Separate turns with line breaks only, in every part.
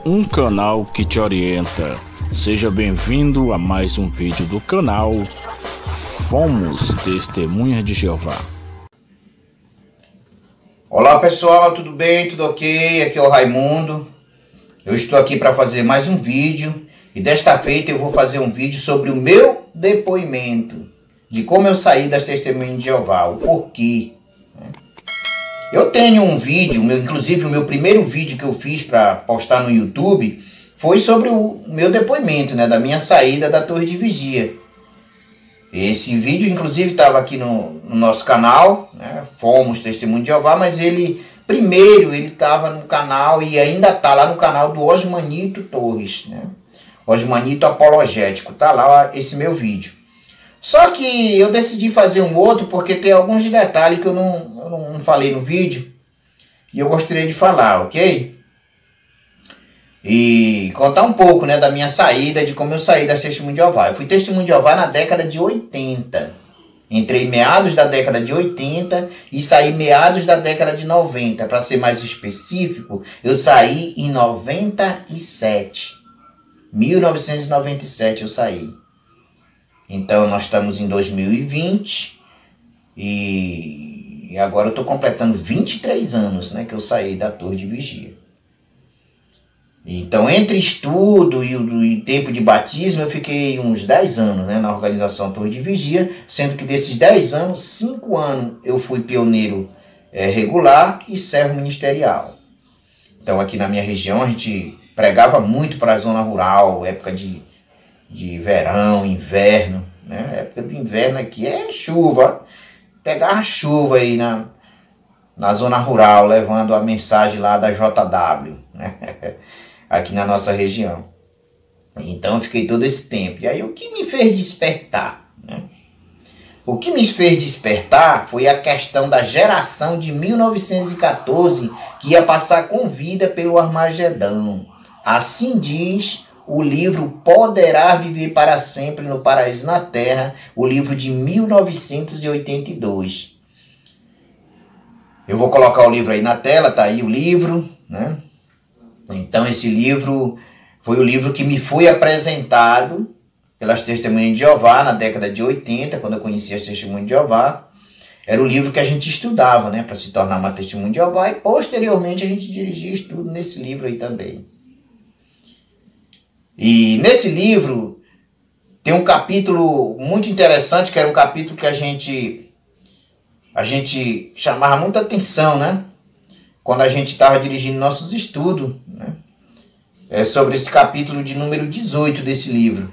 um canal que te orienta. Seja bem-vindo a mais um vídeo do canal Fomos Testemunhas de Jeová.
Olá pessoal, tudo bem? Tudo ok? Aqui é o Raimundo. Eu estou aqui para fazer mais um vídeo e desta feita eu vou fazer um vídeo sobre o meu depoimento, de como eu saí das Testemunhas de Jeová, o porquê. Eu tenho um vídeo, inclusive o meu primeiro vídeo que eu fiz para postar no YouTube foi sobre o meu depoimento, da minha saída da Torre de Vigia. Esse vídeo, inclusive, estava aqui no nosso canal, Fomos Testemunhas de Jeová, mas ele estava no canal e ainda está lá no canal do Osmanito Torres, Osmanito Apologético, está lá esse meu vídeo. Só que eu decidi fazer um outro porque tem alguns detalhes que eu não falei no vídeo e eu gostaria de falar, ok? E contar um pouco, da minha saída, de como eu saí das Testemunhas de Jeová. Eu fui Testemunha de Jeová na década de 80. Entrei meados da década de 80 e saí meados da década de 90. Para ser mais específico, eu saí em 97. 1997 eu saí. Então nós estamos em 2020 e agora eu estou completando 23 anos que eu saí da Torre de Vigia. Então entre estudo e o tempo de batismo eu fiquei uns 10 anos na organização Torre de Vigia, sendo que desses 10 anos, 5 anos eu fui pioneiro regular e servo ministerial. Então aqui na minha região a gente pregava muito para a zona rural, época de verão, inverno, época do inverno aqui é chuva, pegava chuva aí na zona rural, levando a mensagem lá da JW, aqui na nossa região. Então eu fiquei todo esse tempo. E aí o que me fez despertar? O que me fez despertar foi a questão da geração de 1914 que ia passar com vida pelo Armagedão. Assim diz o livro Poderá Viver para Sempre no Paraíso na Terra, o livro de 1982. Eu vou colocar o livro aí na tela, tá aí o livro, Então esse livro foi o livro que me foi apresentado pelas Testemunhas de Jeová na década de 80, quando eu conheci as Testemunhas de Jeová. Era o livro que a gente estudava, para se tornar uma Testemunha de Jeová, e posteriormente a gente dirigia estudo nesse livro aí também. E nesse livro tem um capítulo muito interessante, que era um capítulo que a gente chamava muita atenção, quando a gente estava dirigindo nossos estudos, É sobre esse capítulo de número 18 desse livro.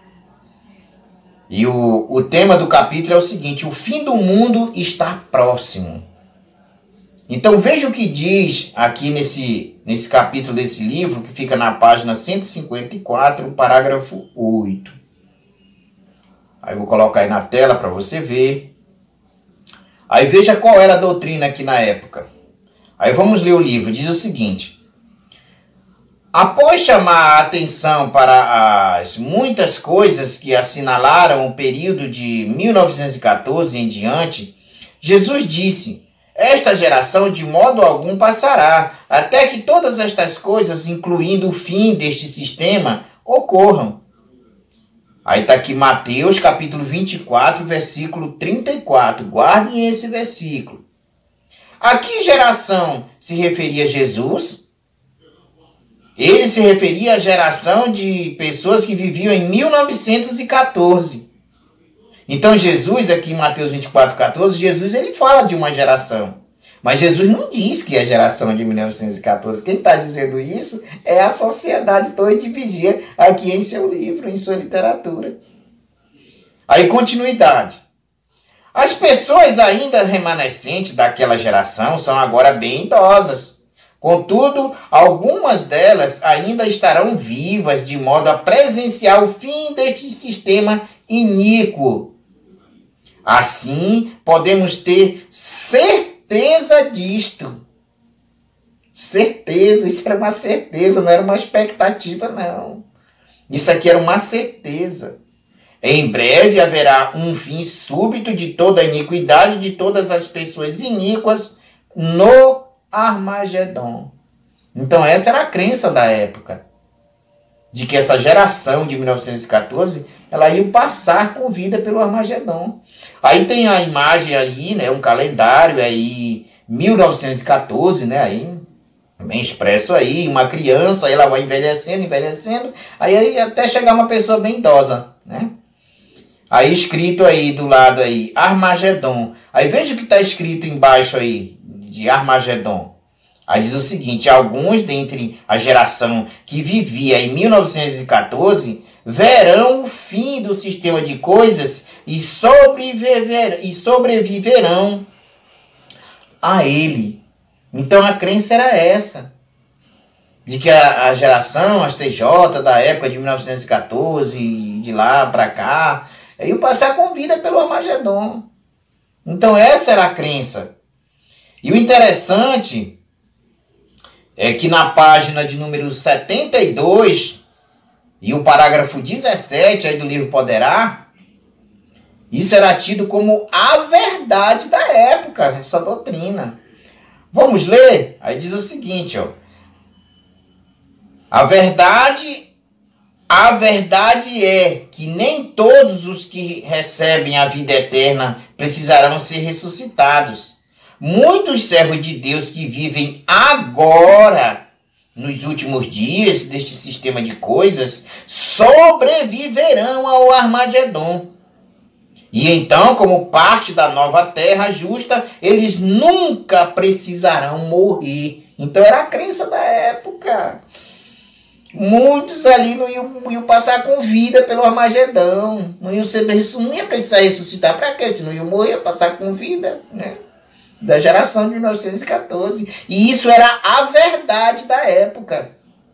E o tema do capítulo é o seguinte: o fim do mundo está próximo. Então veja o que diz aqui nesse capítulo desse livro, que fica na página 154, parágrafo 8. Aí eu vou colocar aí na tela para você ver. Aí veja qual era a doutrina aqui na época. Aí vamos ler o livro. Diz o seguinte: após chamar a atenção para as muitas coisas que assinalaram o período de 1914 em diante, Jesus disse: esta geração de modo algum passará, até que todas estas coisas, incluindo o fim deste sistema, ocorram. Aí está aqui Mateus capítulo 24, versículo 34. Guardem esse versículo. A que geração se referia Jesus? Ele se referia à geração de pessoas que viviam em 1914. Então Jesus, aqui em Mateus 24, 14, Jesus ele fala de uma geração. Mas Jesus não diz que é a geração de 1914. Quem está dizendo isso é a Sociedade Torre de Vigia, aqui em seu livro, em sua literatura. Aí, continuidade. As pessoas ainda remanescentes daquela geração são agora bem idosas. Contudo, algumas delas ainda estarão vivas de modo a presenciar o fim deste sistema iníquo. Assim, podemos ter certeza disto. Certeza, isso era uma certeza, não era uma expectativa, não. Isso aqui era uma certeza. Em breve haverá um fim súbito de toda a iniquidade de todas as pessoas iníquas no Armagedon. Então essa era a crença da época, de que essa geração de 1914, ela ia passar com vida pelo Armagedon. Aí tem a imagem aí, né, um calendário aí, 1914, né, aí bem expresso aí, uma criança, aí ela vai envelhecendo, aí até chegar uma pessoa bem idosa, né? Aí escrito aí do lado aí, Armagedon. Aí veja o que está escrito embaixo aí, de Armagedon. Aí diz o seguinte: alguns dentre a geração que vivia em 1914 verão o fim do sistema de coisas e sobreviverão a ele. Então a crença era essa, de que a geração, as TJ da época de 1914, de lá para cá, ia passar com vida pelo Armagedon. Então essa era a crença. E o interessante é que na página de número 72 e o parágrafo 17 aí do livro Poderá, isso era tido como a verdade da época, essa doutrina. Vamos ler? Aí diz o seguinte, ó. A verdade é que nem todos os que recebem a vida eterna precisarão ser ressuscitados. Muitos servos de Deus que vivem agora, nos últimos dias deste sistema de coisas, sobreviverão ao Armagedon. E então, como parte da nova terra justa, eles nunca precisarão morrer. Então era a crença da época. Muitos ali não iam passar com vida pelo Armagedão. Não ia precisar ressuscitar. Para quê? Se não iam morrer, ia passar com vida, né? Da geração de 1914. E isso era a verdade da época.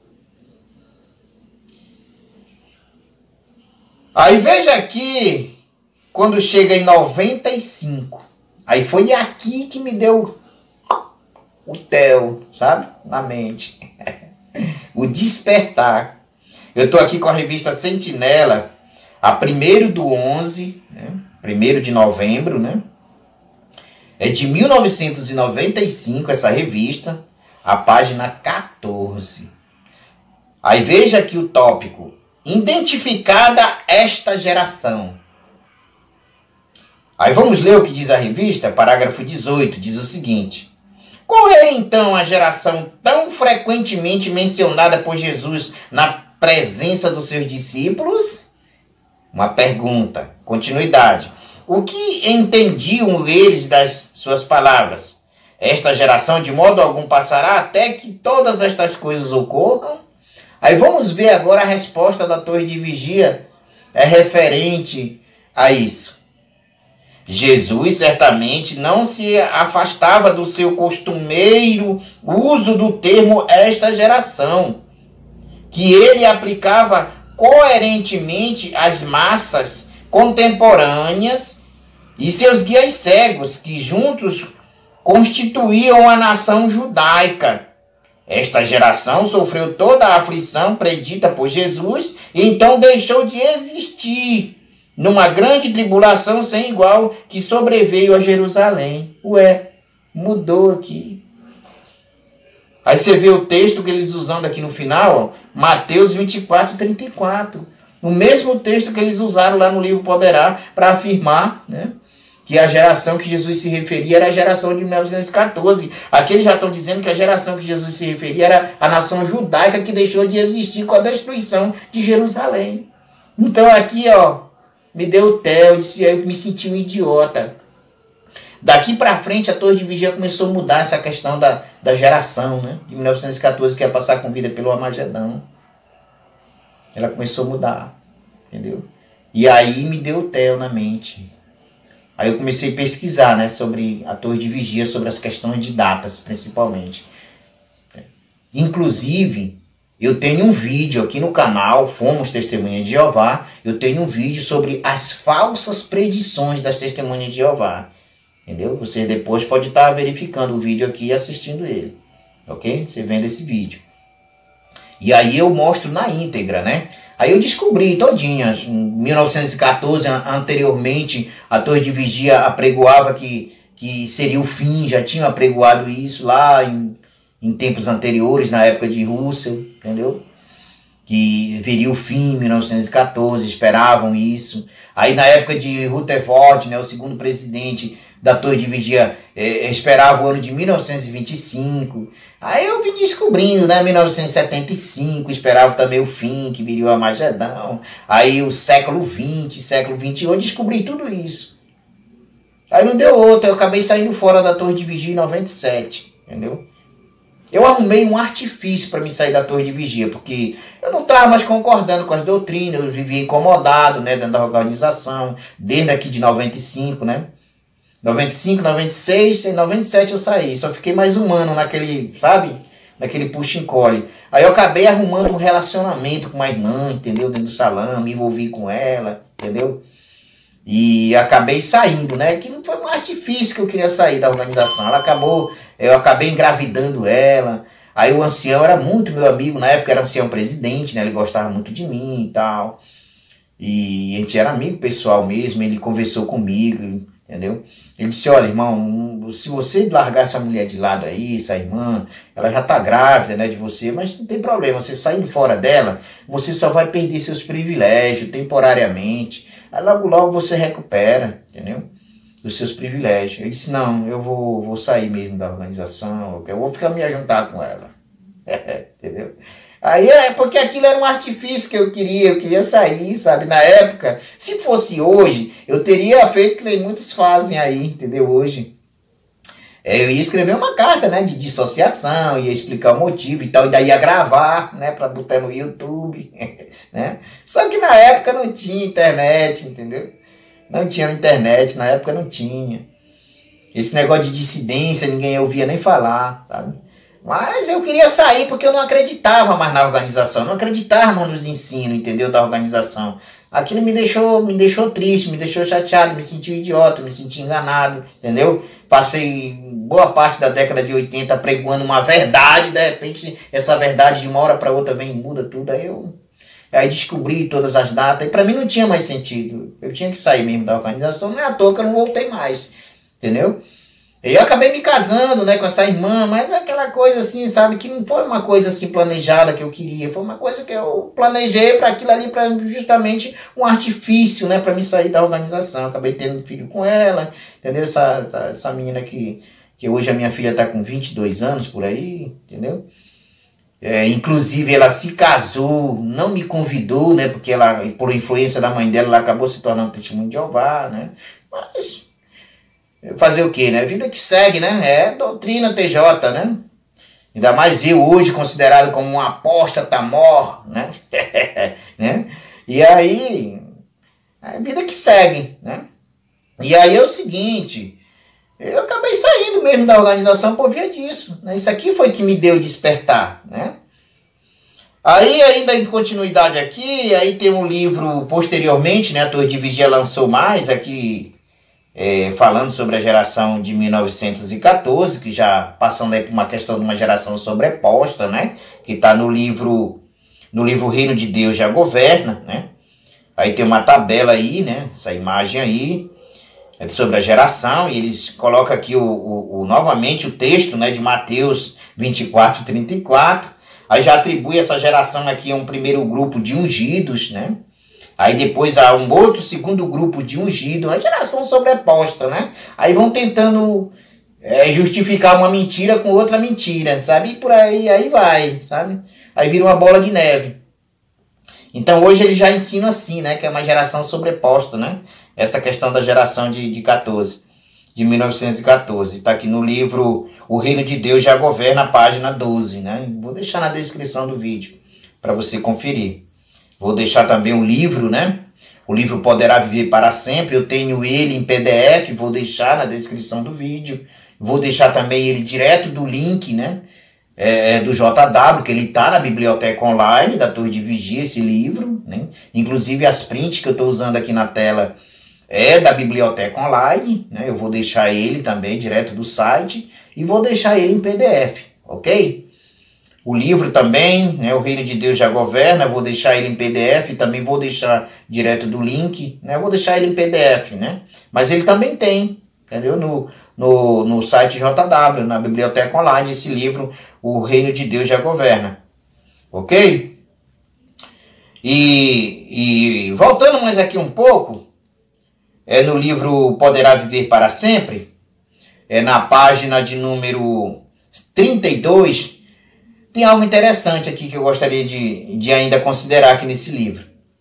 Aí veja aqui, quando chega em 95. Aí foi aqui que me deu o téu, sabe? Na mente. O despertar. Eu estou aqui com a revista Sentinela, a 1º/11, né? 1º de novembro, né? É de 1995 essa revista, a página 14. Aí veja aqui o tópico. Identificada esta geração. Aí vamos ler o que diz a revista, parágrafo 18, diz o seguinte: qual é então a geração tão frequentemente mencionada por Jesus na presença dos seus discípulos? Uma pergunta, continuidade. O que entendiam eles das suas palavras? Esta geração de modo algum passará até que todas estas coisas ocorram? Aí vamos ver agora a resposta da torre de vigia referente a isso. Jesus certamente não se afastava do seu costumeiro uso do termo esta geração, que ele aplicava coerentemente às massas contemporâneas e seus guias cegos, que juntos constituíam a nação judaica. Esta geração sofreu toda a aflição predita por Jesus e então deixou de existir numa grande tribulação sem igual que sobreveio a Jerusalém. Ué, mudou aqui. Aí você vê o texto que eles usando aqui no final, ó, Mateus 24:34. O mesmo texto que eles usaram lá no livro Poderá para afirmar, né, que a geração que Jesus se referia era a geração de 1914. Aqui eles já estão dizendo que a geração que Jesus se referia era a nação judaica que deixou de existir com a destruição de Jerusalém. Então aqui, ó, me deu o téu, eu me senti um idiota. Daqui para frente a torre de vigia começou a mudar essa questão da geração, né, de 1914 que ia passar com vida pelo Armagedão. Ela começou a mudar, entendeu? E aí me deu o téu na mente. Aí eu comecei a pesquisar, né, sobre a torre de vigia, sobre as questões de datas, principalmente. Inclusive, eu tenho um vídeo aqui no canal, Fomos Testemunhas de Jeová, eu tenho um vídeo sobre as falsas predições das Testemunhas de Jeová. Entendeu? Você depois pode estar verificando o vídeo aqui e assistindo ele. Ok? Você vendo esse vídeo. E aí eu mostro na íntegra, né? Aí eu descobri todinha. Em 1914, anteriormente, a torre de vigia apregoava que seria o fim. Já tinha apregoado isso lá em tempos anteriores, na época de Russell, entendeu? Que viria o fim em 1914, esperavam isso. Aí na época de Rutherford, né, o segundo presidente da Torre de Vigia, esperava o ano de 1925. Aí eu vim descobrindo, né, 1975, esperava também o fim, que viria o Armagedão. Aí o século XX, século XXI, eu descobri tudo isso. Aí não deu outra, eu acabei saindo fora da Torre de Vigia em 97, entendeu? Eu arrumei um artifício para me sair da Torre de Vigia, porque eu não estava mais concordando com as doutrinas, eu vivia incomodado, né, dentro da organização, desde aqui de 95, né? 95, 96, em 97 eu saí, só fiquei mais um ano naquele, sabe? Naquele puxa e encolhe. Aí eu acabei arrumando um relacionamento com uma irmã, entendeu? Dentro do salão, me envolvi com ela, entendeu? E acabei saindo, né? Que não foi um artifício que eu queria sair da organização. Eu acabei engravidando ela. Aí o ancião era muito meu amigo, na época era ancião presidente, né? Ele gostava muito de mim e tal. E a gente era amigo pessoal mesmo, ele conversou comigo, entendeu? Ele disse, olha, irmão, se você largar essa mulher de lado aí, essa irmã, ela já tá grávida, né, de você, mas não tem problema, você saindo fora dela, você só vai perder seus privilégios temporariamente. Aí logo logo você recupera, entendeu? Dos seus privilégios. Eu disse, não, eu vou sair mesmo da organização, eu vou ficar me ajuntar com ela. Entendeu? Aí porque aquilo era um artifício que eu queria sair, sabe? Na época, se fosse hoje, eu teria feito o que muitos fazem aí, entendeu? Hoje. Eu ia escrever uma carta, né, de dissociação, ia explicar o motivo e tal, ainda ia gravar, né, para botar no YouTube, né? Só que na época não tinha internet, entendeu? Não tinha internet, na época não tinha. Esse negócio de dissidência ninguém ouvia nem falar, sabe? Mas eu queria sair porque eu não acreditava mais na organização, não acreditava mais nos ensinos, entendeu, da organização. Aquilo me deixou triste, me deixou chateado, me senti idiota, me senti enganado, entendeu? Passei boa parte da década de 80 pregoando uma verdade, de repente essa verdade de uma hora para outra vem e muda tudo. Aí descobri todas as datas e para mim não tinha mais sentido. Eu tinha que sair mesmo da organização, não é à toa que eu não voltei mais, entendeu? E eu acabei me casando, né, com essa irmã, mas aquela coisa assim, sabe, que não foi uma coisa assim planejada que eu queria, foi uma coisa que eu planejei para aquilo ali, para justamente um artifício, né, para me sair da organização. Eu acabei tendo um filho com ela, entendeu? Essa menina que hoje a minha filha está com 22 anos por aí, entendeu? Inclusive ela se casou, não me convidou, né, porque ela, por influência da mãe dela, ela acabou se tornando testemunho de Jeová, né, mas fazer o quê, né? Vida que segue, né? É doutrina TJ, né? Ainda mais eu hoje considerado como um apóstata mor, né? Né? E aí, a vida que segue, né? E aí é o seguinte, eu acabei saindo mesmo da organização por via disso, né? Isso aqui foi que me deu despertar, né? Aí, ainda em continuidade aqui, aí tem um livro posteriormente, né? A Torre de Vigia lançou mais aqui, falando sobre a geração de 1914, que já passando aí por uma questão de uma geração sobreposta, né? Que está no livro Reino de Deus já Governa, né? Aí tem uma tabela aí, né? Essa imagem aí, sobre a geração, e eles colocam aqui novamente o texto, né, de Mateus 24, 34, aí já atribui essa geração aqui a um primeiro grupo de ungidos, né? Aí depois há um outro segundo grupo de ungido, uma geração sobreposta, né? Aí vão tentando justificar uma mentira com outra mentira, sabe? E por aí vai, sabe? Aí vira uma bola de neve. Então hoje eles já ensinam assim, né? Que é uma geração sobreposta, né? Essa questão da geração de 1914. Está aqui no livro O Reino de Deus já Governa, página 12, né? Vou deixar na descrição do vídeo para você conferir. Vou deixar também o livro, né? O livro Poderá Viver para Sempre. Eu tenho ele em PDF, vou deixar na descrição do vídeo. Vou deixar também ele direto do link, né? Do JW, que ele está na biblioteca online da Torre de Vigia, esse livro, né? Inclusive as prints que eu estou usando aqui na tela da biblioteca online, né? Eu vou deixar ele também direto do site e vou deixar ele em PDF, ok? O livro também, né, O Reino de Deus já Governa, vou deixar ele em PDF, também vou deixar direto do link, né, vou deixar ele em PDF, né, mas ele também tem, entendeu, no site JW, na biblioteca online, esse livro, o reino de Deus já governa. Ok? E voltando mais aqui um pouco, no livro Poderá Viver para Sempre, na página de número 32, tem algo interessante aqui que eu gostaria de ainda considerar aqui nesse livro.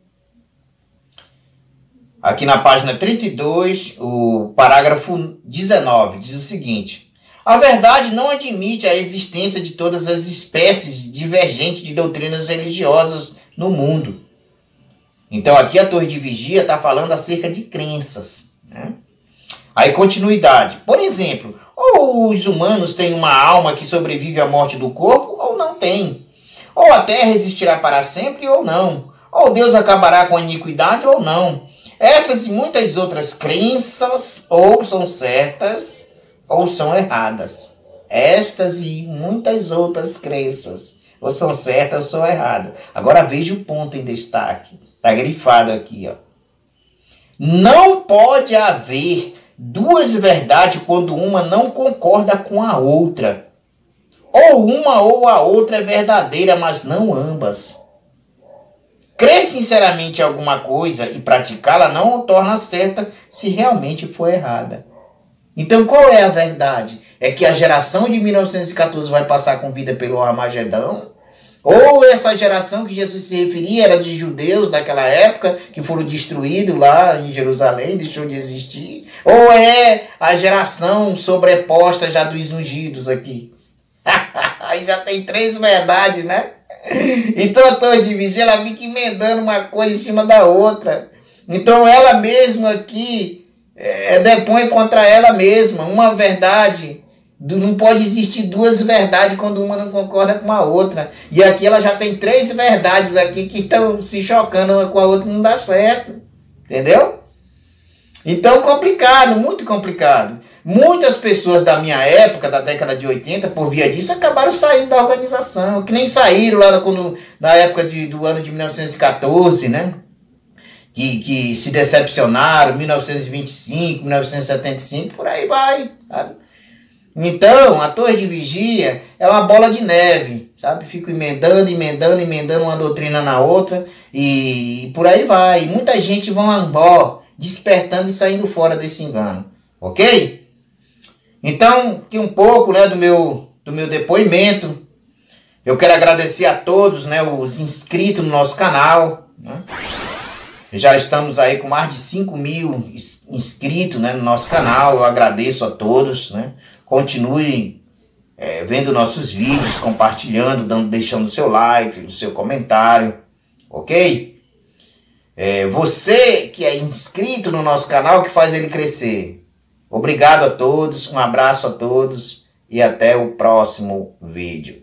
Aqui na página 32, o parágrafo 19, diz o seguinte: a verdade não admite a existência de todas as espécies divergentes de doutrinas religiosas no mundo. Então aqui a Torre de Vigia está falando acerca de crenças, né? Aí continuidade. Por exemplo, ou os humanos têm uma alma que sobrevive à morte do corpo, ou não tem. Ou a terra existirá para sempre, ou não. Ou Deus acabará com a iniquidade, ou não. Essas e muitas outras crenças ou são certas ou são erradas. Estas e muitas outras crenças ou são certas ou são erradas. Agora veja o ponto em destaque. Está grifado aqui, ó. Não pode haver duas verdades quando uma não concorda com a outra. Ou uma ou a outra é verdadeira, mas não ambas. Crer sinceramente em alguma coisa e praticá-la não o torna certa se realmente for errada. Então qual é a verdade? É que a geração de 1914 vai passar com vida pelo Armagedão? Ou essa geração que Jesus se referia era de judeus daquela época que foram destruídos lá em Jerusalém, deixou de existir? Ou é a geração sobreposta já dos ungidos aqui? Aí já tem três verdades, né? Então a Torre de Vigia, ela fica emendando uma coisa em cima da outra. Então ela mesma aqui depõe contra ela mesma uma verdade. Não pode existir duas verdades quando uma não concorda com a outra. E aqui ela já tem três verdades aqui que estão se chocando uma com a outra, não dá certo. Entendeu? Então complicado, muito complicado. Muitas pessoas da minha época, da década de 80, por via disso, acabaram saindo da organização. Que nem saíram lá na época do ano de 1914, né? Que se decepcionaram, 1925, 1975, por aí vai, sabe? Então, a Torre de Vigia é uma bola de neve, sabe? Fico emendando uma doutrina na outra e por aí vai. E muita gente vão despertando e saindo fora desse engano, ok? Então, aqui um pouco, né, do meu depoimento. Eu quero agradecer a todos, né, os inscritos no nosso canal, né? Já estamos aí com mais de 5.000 inscritos, né, no nosso canal. Eu agradeço a todos, né? Continuem vendo nossos vídeos, compartilhando, deixando o seu like, o seu comentário, ok? Você que é inscrito no nosso canal que faz ele crescer. Obrigado a todos, um abraço a todos e até o próximo vídeo.